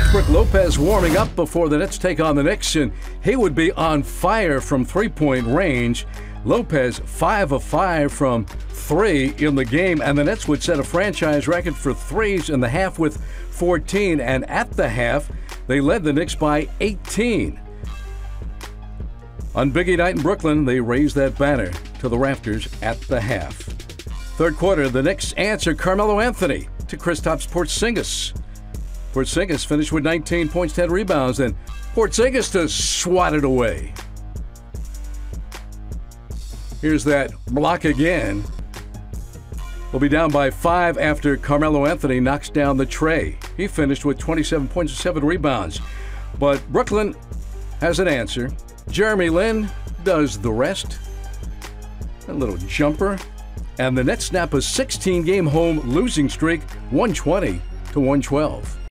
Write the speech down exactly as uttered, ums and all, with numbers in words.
Brook Lopez warming up before the Nets take on the Knicks, and he would be on fire from three-point range. Lopez five of five from three in the game, and the Nets would set a franchise record for threes in the half with fourteen, and at the half, they led the Knicks by eighteen. On Biggie night in Brooklyn, they raised that banner to the rafters at the half. Third quarter, the Knicks answer Carmelo Anthony to Kristaps Porzingis. Porzingis finished with nineteen points, ten rebounds, and Porzingis to swat it away. Here's that block again. We'll be down by five after Carmelo Anthony knocks down the tray. He finished with twenty-seven points and seven rebounds. But Brooklyn has an answer. Jeremy Lin does the rest. A little jumper. And the Nets snap a sixteen game home losing streak, one twenty to one twelve.